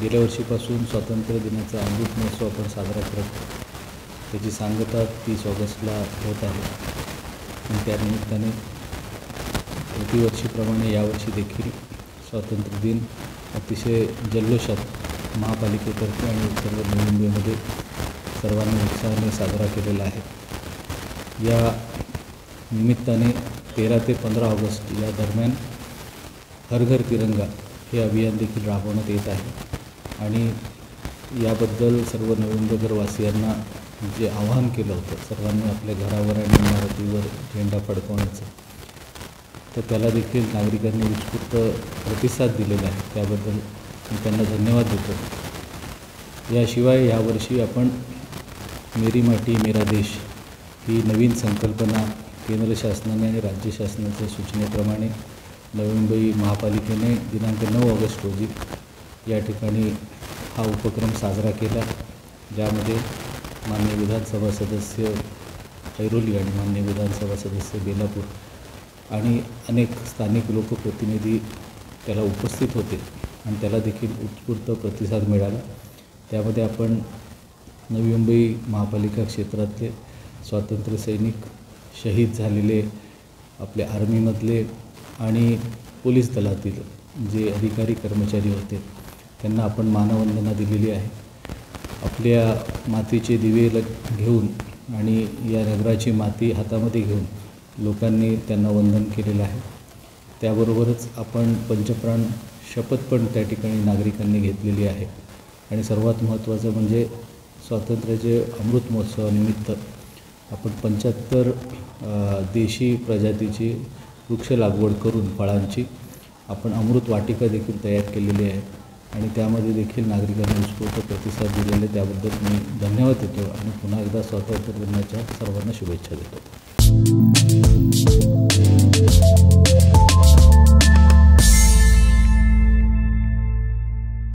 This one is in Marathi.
गेल्या वर्षीपासून स्वातंत्र्य दिनाचा अमृत महोत्सव आपण साजरा करत त्याची सांगता 30 ऑगस्टला होत आहे आणि त्यानिमित्ताने प्रतिवर्षीप्रमाणे यावर्षी देखील स्वातंत्र्य दिन अतिशय जल्लोषात महापालिकेतर्फे आणि सर्व नवी मुंबईमध्ये सर्वांनी उत्साहाने साजरा केलेला आहे। या निमित्ताने 13 ते 15 ऑगस्ट या दरम्यान हर घर तिरंगा हे अभियान देखील राबवण्यात येत आहे आणि याबद्दल सर्व नवी मुंबईकरवासियांना जे आवाहन केलं होतं सर्वांनी आपल्या घरावर आणि इमारतीवर झेंडा फडकवण्याचं, तर त्याला देखील नागरिकांनी उत्स्फूर्त प्रतिसाद दिलेला आहे। त्याबद्दल मी त्यांना धन्यवाद देतो। याशिवाय यावर्षी आपण मेरी माटी मेरा देश ही नवीन संकल्पना केंद्र शासनाने आणि राज्य शासनाच्या सूचनेप्रमाणे नवी मुंबई महापालिकेने दिनांक 9 ऑगस्ट रोजी या ठिकाणी हा उपक्रम साजरा केला, ज्यामध्ये माननीय विधानसभा सदस्य ऐरोली आणि माननीय विधानसभा सदस्य बेलापूर आणि अनेक स्थानिक लोकप्रतिनिधी त्याला उपस्थित होते आणि त्याला देखील उत्स्फूर्त प्रतिसाद मिळाला। त्यामध्ये आपण नवी मुंबई महापालिका क्षेत्रातले स्वातंत्र्य सैनिक, शहीद झालेले आपले आर्मीमधले आणि पोलीस दलातील जे अधिकारी कर्मचारी होते त्यांना आपण मानवंदना दिलेली आहे। आपल्या मातीचे दिवे घेऊन आणि या नगराची माती हातामध्ये घेऊन लोकांनी त्यांना वंदन केलेलं आहे। त्याबरोबरच आपण पंचप्राण शपथ पण त्या ठिकाणी नागरिकांनी घेतलेली आहे आणि सर्वात महत्त्वाचं म्हणजे स्वातंत्र्याचे अमृत महोत्सवानिमित्त आपण 75 देशी प्रजातीची वृक्ष लागवड करून फळांची आपण अमृत वाटिका देखील तयार केलेली आहे आणि त्यामध्ये देखील नागरिकांनी उत्स्फूर्त प्रतिसाद दिलेले, त्याबद्दल मी धन्यवाद देतो आणि पुन्हा एकदा स्वातंत्र्य दिनाच्या सर्वांना शुभेच्छा देतो।